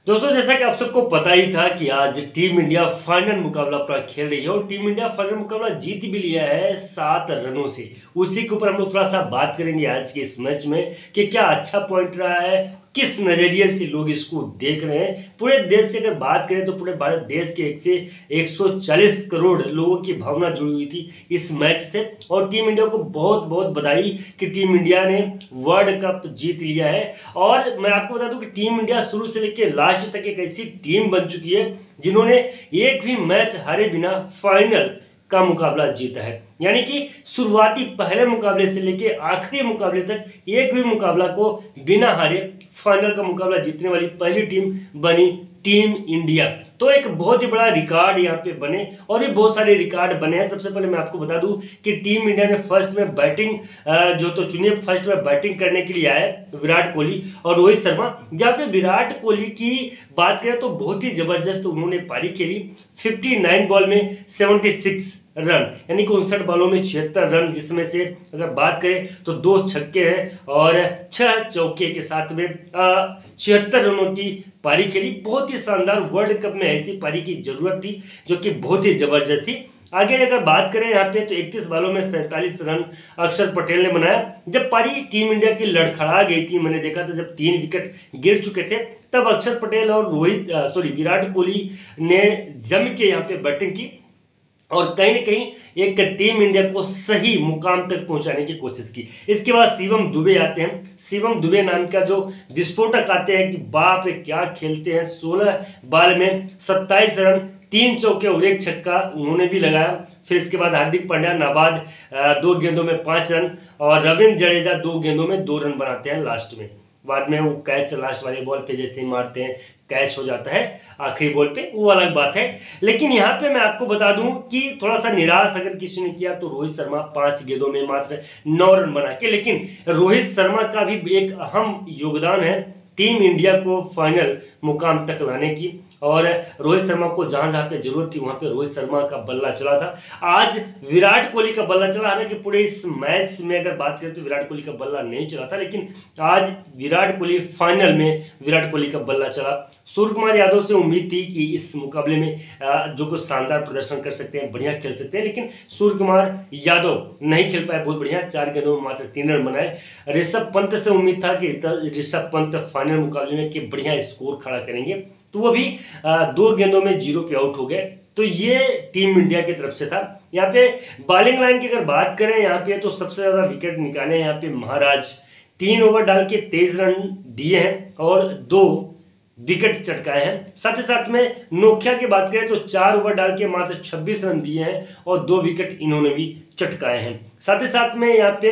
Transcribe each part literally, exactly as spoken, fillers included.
दोस्तों, जैसा कि आप सबको पता ही था कि आज टीम इंडिया फाइनल मुकाबला अपना खेल रही है और टीम इंडिया फाइनल मुकाबला जीत भी लिया है सात रनों से। उसी के ऊपर हम लोग थोड़ा सा बात करेंगे आज के इस मैच में कि क्या अच्छा पॉइंट रहा है, किस नज़रिए से लोग इसको देख रहे हैं। पूरे देश से अगर बात करें तो पूरे भारत देश के एक से एक सौ चालीस करोड़ लोगों की भावना जुड़ी हुई थी इस मैच से। और टीम इंडिया को बहुत बहुत बधाई कि टीम इंडिया ने वर्ल्ड कप जीत लिया है। और मैं आपको बता दूं कि टीम इंडिया शुरू से लेकर लास्ट तक एक ऐसी टीम बन चुकी है जिन्होंने एक भी मैच हारे बिना फाइनल का मुकाबला जीता है। यानी कि शुरुआती पहले मुकाबले से लेके आखिरी मुकाबले तक एक भी मुकाबला को बिना हारे फाइनल का मुकाबला जीतने वाली पहली टीम बनी टीम इंडिया। तो एक बहुत ही बड़ा रिकॉर्ड यहाँ पे बने और भी बहुत सारे रिकॉर्ड बने हैं। सबसे पहले मैं आपको बता दूं कि टीम इंडिया ने फर्स्ट में बैटिंग जो तो चुनिए फर्स्ट में बैटिंग करने के लिए आए विराट कोहली और रोहित शर्मा। जहाँ पे विराट कोहली की बात करें तो बहुत ही जबरदस्त उन्होंने पारी खेली। उनसठ बॉल में छिहत्तर रन, यानी कि उनसठ बॉलों में छिहत्तर रन, जिसमें से अगर बात करें तो दो छक्के हैं और छह चौके के साथ में छिहत्तर रनों की पारी खेली। बहुत ही शानदार, वर्ल्ड कप में ऐसी पारी की जरूरत थी जो कि बहुत ही जबरदस्त थी। आगे अगर बात करें यहाँ पे तो इकतीस बॉलों में सैंतालीस रन अक्षर पटेल ने बनाया। जब पारी टीम इंडिया की लड़खड़ा गई थी, मैंने देखा था जब तीन विकेट गिर चुके थे, तब अक्षर पटेल और रोहित सॉरी विराट कोहली ने जम के यहाँ पे बैटिंग की और कहीं ना कहीं एक टीम इंडिया को सही मुकाम तक पहुंचाने की कोशिश की। इसके बाद शिवम दुबे आते हैं। शिवम दुबे नाम का जो विस्फोटक आते हैं कि बाप रे क्या खेलते हैं। सोलह बॉल में सत्ताईस रन, तीन चौके और एक छक्का उन्होंने भी लगाया। फिर इसके बाद हार्दिक पांड्या नाबाद दो गेंदों में पाँच रन और रविंद्र जडेजा दो गेंदों में दो रन बनाते हैं लास्ट में। बाद में वो कैच लास्ट वाले बॉल पे जैसे ही मारते हैं कैच हो जाता है आखिरी बॉल पे, वो अलग बात है। लेकिन यहाँ पे मैं आपको बता दूं कि थोड़ा सा निराश अगर किसी ने किया तो रोहित शर्मा पांच गेंदों में मात्र नौ रन बना के, लेकिन रोहित शर्मा का भी एक अहम योगदान है टीम इंडिया को फाइनल मुकाम तक लाने की। और रोहित शर्मा को जहां जहां पे जरूरत थी वहां पे रोहित शर्मा का बल्ला चला था। आज विराट कोहली का बल्ला चला, हालांकि पूरे इस मैच में अगर बात करें तो विराट कोहली का बल्ला नहीं चला था, लेकिन आज विराट कोहली फाइनल में विराट कोहली का बल्ला चला। सूर्य कुमार यादव से उम्मीद थी कि इस मुकाबले में जो कुछ शानदार प्रदर्शन कर सकते हैं, बढ़िया खेल सकते हैं, लेकिन सूर्य कुमार यादव नहीं खेल पाए बहुत बढ़िया, चार गेंदों में मात्र तीन रन बनाए। ऋषभ पंत से उम्मीद था कि ऋषभ पंत फाइनल मुकाबले में कि बढ़िया स्कोर खड़ा करेंगे, तो वो भी दो गेंदों में जीरो पे आउट हो गए। तो ये टीम इंडिया की तरफ से था। यहाँ पे बॉलिंग लाइन की अगर बात करें यहाँ पे तो सबसे ज़्यादा विकेट निकाले यहाँ पे महाराज, तीन ओवर डाल के तेईस रन दिए हैं और दो विकेट चटकाए हैं। साथ ही साथ में नोकिया की बात करें तो चार ओवर डाल के मात्र छब्बीस रन दिए हैं और दो विकेट इन्होंने भी चटकाए हैं। साथ ही साथ में यहाँ पे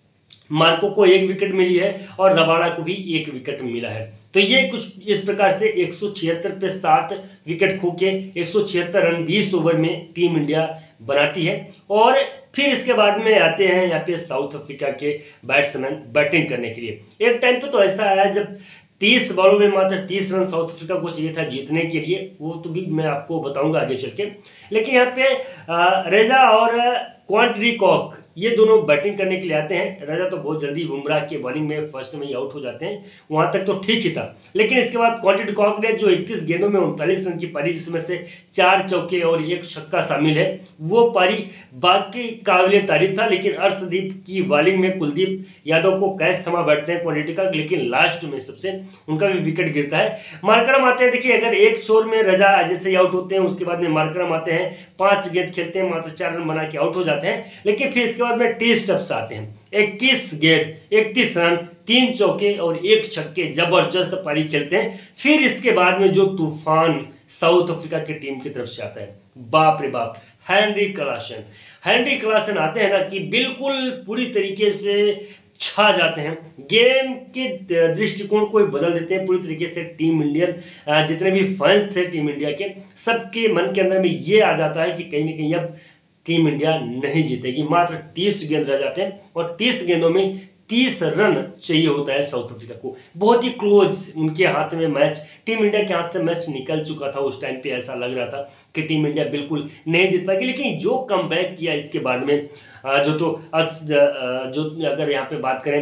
मार्को को एक विकेट मिली है और रबाड़ा को भी एक विकेट मिला है। तो ये कुछ इस प्रकार से एक सौ छिहत्तर पे सात विकेट खो के एक सौ छिहत्तर रन बीस ओवर में टीम इंडिया बनाती है। और फिर इसके बाद में आते हैं यहाँ पे साउथ अफ्रीका के बैट्समैन बैटिंग करने के लिए। एक टाइम पे तो ऐसा आया जब तीस बॉलों में मात्र तीस रन साउथ अफ्रीका को चाहिए था जीतने के लिए, वो तो भी मैं आपको बताऊंगा आगे चल के। लेकिन यहाँ पे रेजा और क्वांट्री कॉक ये दोनों बैटिंग करने के लिए आते हैं। रजा तो बहुत जल्दी बुमराह के बॉलिंग में फर्स्ट में ही आउट हो जाते हैं, वहां तक तो ठीक ही था। लेकिन इसके बाद क्वांटिटी कॉक ने जो इकतीस गेंदों में उनतालीस रन की पारी, जिसमें से चार चौके और एक छक्का शामिल है, वो पारी बाकी काबिल तारीफ था। लेकिन अर्शदीप की बॉलिंग में कुलदीप यादव को कैच थमा बैठते हैं क्वांटिटी का, लेकिन लास्ट में सबसे उनका भी विकेट गिरता है। मार्करम आते हैं, देखिए अगर एक शोर में रजा जैसे ही आउट होते हैं, उसके बाद में मार्करम आते हैं, पांच गेंद खेलते हैं, मात्र चार रन बना के आउट हो जाते हैं। लेकिन फिर इसके बाद में टी स्टप्स आते हैं, इक्कीस गेंद इकतीस रन, तीन चौके और एक छक्के, जबरदस्त पारी खेलते हैं। फिर इसके बाद में जो तूफान साउथ अफ्रीका की टीम की तरफ से आता है, बाप रे बाप, हेनरी क्लासन हेनरी क्लासन आते हैं ना कि बिल्कुल पूरी तरीके से छा जाते हैं, गेम के दृष्टिकोण को बदल देते हैं पूरी तरीके से। टीम इंडियन जितने भी फैंस थे टीम इंडिया के, सबके मन के अंदर में ये आ जाता है कि कहीं ना कहीं अब टीम इंडिया नहीं जीतेगी। मात्र तीस गेंद रह जाते हैं और तीस गेंदों में तीस रन चाहिए होता है साउथ अफ्रीका को। बहुत ही क्लोज उनके हाथ में मैच, टीम इंडिया के हाथ से मैच निकल चुका था। उस टाइम पे ऐसा लग रहा था कि टीम इंडिया बिल्कुल नहीं जीत पाएगी, लेकिन जो कमबैक किया इसके बाद में जो तो जो अगर यहाँ पे बात करें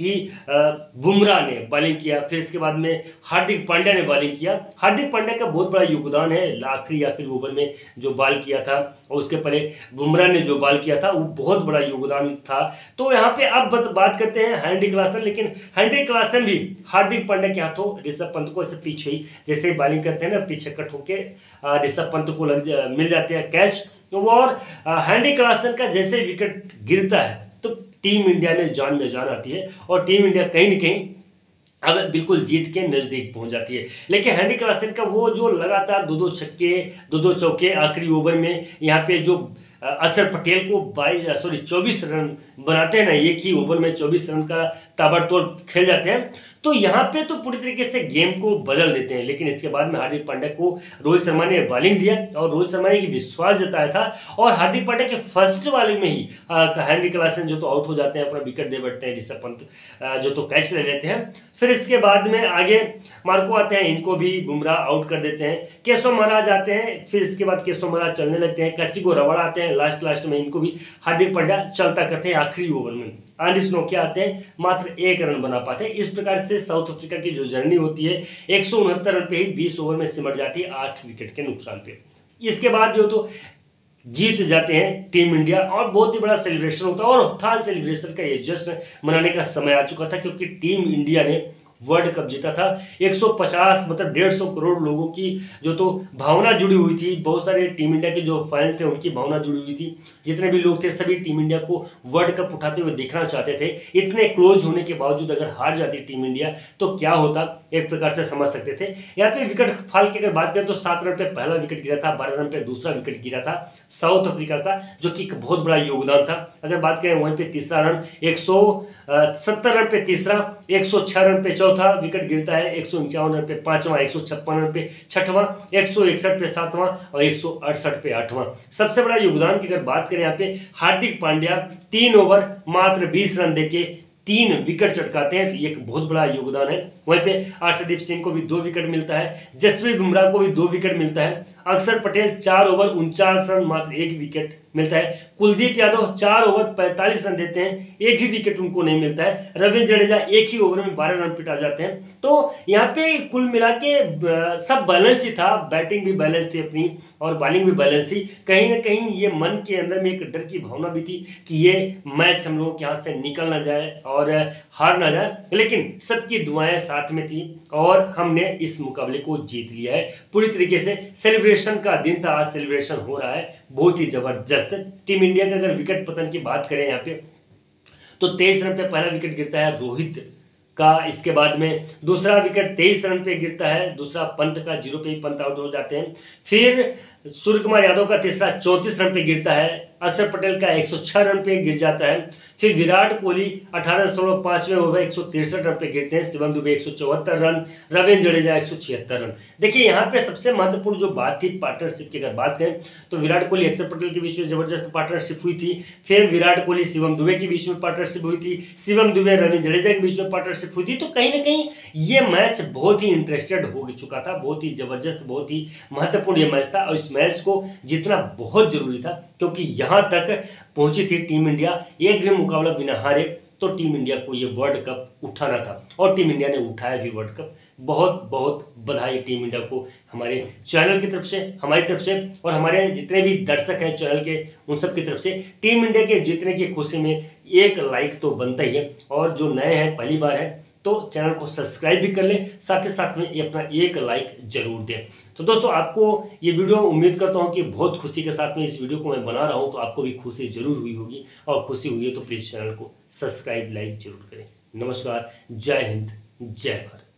कि बुमराह ने बॉलिंग किया, फिर इसके बाद में हार्दिक पांड्या ने बॉलिंग किया। हार्दिक पांड्या का बहुत बड़ा योगदान है, आखिरी आखिरी ओवर में जो बॉल किया था और उसके पहले बुमराह ने जो बॉल किया था वो बहुत बड़ा योगदान था। तो यहाँ पे अब बात करते हैं हेनरी क्लासन, लेकिन हेनरी क्लासन भी हार्दिक पांड्या के हाथों ऋषभ पंत को ऐसे पीछे ही जैसे बॉलिंग करते हैं ना, पीछे कट होके ऋषभ पंत को लग मिल जाते हैं कैच। और हेनरी क्लासन का जैसे विकेट गिरता है तो टीम इंडिया में जान में जान आती है और टीम इंडिया कहीं ना कहीं अब बिल्कुल जीत के नज़दीक पहुंच जाती है। लेकिन हेनरी क्लासन का वो जो लगातार दो दो छक्के दो दो चौके आखिरी ओवर में यहाँ पे जो अक्षर पटेल को बाईस सॉरी चौबीस रन बनाते हैं ना, एक ही ओवर में चौबीस रन का ताबड़तोड़ खेल जाते हैं, तो यहाँ पे तो पूरी तरीके से गेम को बदल देते हैं। लेकिन इसके बाद में हार्दिक पांड्या को रोहित शर्मा ने बॉलिंग दिया और रोहित शर्मा ने विश्वास जताया था और हार्दिक पांड्या के फर्स्ट बॉलिंग में ही हेनरी क्लासन जो तो आउट हो जाते हैं, अपना विकेट दे बैठते हैं, ऋषभ पंत जो तो कैच ले लेते हैं। फिर इसके बाद में आगे मार्को आते हैं, इनको भी बुमराह आउट कर देते हैं। केशव महाराज आते हैं, फिर इसके बाद केशव महाराज चलने लगते हैं, कसिको रवड़ आते हैं लास्ट लास्ट में, इनको भी हार्दिक पांड्या चलता करते हैं आखिरी ओवर में। एंडिस नोकिया आते हैं, मात्र एक रन बना पाते हैं। इस प्रकार से साउथ अफ्रीका की जो जर्नी होती है एक सौ उनहत्तर रन पे ही बीस ओवर में सिमट जाती है आठ विकेट के नुकसान पे। इसके बाद जो तो जीत जाते हैं टीम इंडिया और बहुत ही बड़ा सेलिब्रेशन होता है और था सेलिब्रेशन का ये जश्न मनाने का समय आ चुका था, क्योंकि टीम इंडिया ने वर्ल्ड कप जीता था। एक सौ पचास मतलब डेढ़ सौ करोड़ लोगों की जो तो भावना जुड़ी हुई थी, बहुत सारे टीम इंडिया के जो फैंस थे उनकी भावना जुड़ी हुई थी, जितने भी लोग थे सभी टीम इंडिया को वर्ल्ड कप उठाते हुए देखना चाहते थे। इतने क्लोज होने के बावजूद अगर हार जाती टीम इंडिया तो क्या होता, एक प्रकार से समझ सकते थे। यहाँ पे विकेट फाल की अगर बात करें तो सात रन पे पहला विकेट गिरा था, बारह रन पे दूसरा विकेट गिरा था साउथ अफ्रीका का, जो कि एक बहुत बड़ा योगदान था। अगर बात करें वहीं पे तीसरा रन एक सौ सत्तर रन पे तीसरा, एक सौ छह रन पे चौथा विकेट गिरता है, एक सौ इक्यावन रन पे पांचवा, एक सौ छप्पन रन पे छठवां, एक सौ इकसठ पे सातवां और एक सौ अड़सठ पे आठवां। सबसे बड़ा योगदान की अगर बात करें यहाँ पे हार्दिक पांड्या तीन ओवर मात्र बीस रन देके तीन विकेट चटकाते हैं, ये एक बहुत बड़ा योगदान है। वहीं पे अर्शदीप सिंह को भी दो विकेट मिलता है, जसप्रीत बुमराह को भी दो विकेट मिलता है, अक्षर पटेल चार ओवर उनचास रन मात्र एक विकेट मिलता है, कुलदीप यादव चार ओवर पैंतालीस रन देते हैं, एक ही विकेट उनको नहीं मिलता है, रविंद्र जडेजा एक ही ओवर में बारह रन पिटा जाते हैं। तो यहाँ पे कुल मिला के सब बैलेंस ही था, बैटिंग भी बैलेंस थी अपनी और बॉलिंग भी बैलेंस थी। कहीं ना कहीं ये मन के अंदर में एक डर की भावना भी थी कि ये मैच हम लोगों के हाथ से निकल ना जाए और हार ना जाए, लेकिन सबकी दुआएं साथ में थी और हमने इस मुकाबले को जीत लिया है। पूरी तरीके से सेलिब्रेशन का दिन था, आज सेलिब्रेशन हो रहा है बहुत ही जबरदस्त। टीम इंडिया के अगर विकेट पतन की बात करें यहाँ पे तो तेईस रन पे पहला विकेट गिरता है रोहित का, इसके बाद में दूसरा विकेट तेईस रन पे गिरता है, दूसरा पंत का, जीरो पे ही पंत आउट हो जाते हैं। फिर सूर्य कुमार यादव का तीसरा चौंतीस रन पे गिरता है, अक्षर पटेल का एक सौ छह रन पे गिर जाता है। फिर विराट कोहली अठारह दशमलव पांचवें ओवर एक सौ तिरसठ रन पे गिरते हैं, शिवम दुबे एक सौ चौहत्तर रन, रविंद्र जडेजा एक सौ छिहत्तर रन। देखिए यहाँ पे सबसे महत्वपूर्ण जो बात थी पार्टनरशिप की अगर बात करें तो विराट कोहली अक्षर पटेल के बीच में जबरदस्त पार्टनरशिप हुई थी। फिर विराट कोहली शिवम दुबे के बीच में पार्टनरशिप हुई थी, शिवम दुबे रविंद्र जडेजा के बीच में पार्टनरशिप हुई थी। तो कहीं ना कहीं ये मैच बहुत ही इंटरेस्टेड हो चुका था, बहुत ही जबरदस्त, बहुत ही महत्वपूर्ण ये मैच था और इस मैच को जीतना बहुत जरूरी था, क्योंकि यहाँ तक पहुंची थी टीम इंडिया, एक भी मुकाबला बिना हारे, तो टीम इंडिया को ये वर्ल्ड कप उठाना था और टीम इंडिया ने उठाया भी वर्ल्ड कप। बहुत बहुत बधाई टीम इंडिया को, हमारे चैनल की तरफ से, हमारी तरफ से और हमारे जितने भी दर्शक हैं चैनल के उन सब की तरफ से। टीम इंडिया के जीतने की खुशी में एक लाइक तो बनता ही है और जो नए हैं पहली बार है तो चैनल को सब्सक्राइब भी कर लें, साथ ही साथ में ये अपना एक लाइक जरूर दें। तो दोस्तों आपको ये वीडियो उम्मीद करता हूँ कि बहुत खुशी के साथ में इस वीडियो को मैं बना रहा हूँ, तो आपको भी खुशी जरूर हुई होगी और खुशी हुई है तो प्लीज़ चैनल को सब्सक्राइब लाइक जरूर करें। नमस्कार, जय हिंद, जय भारत।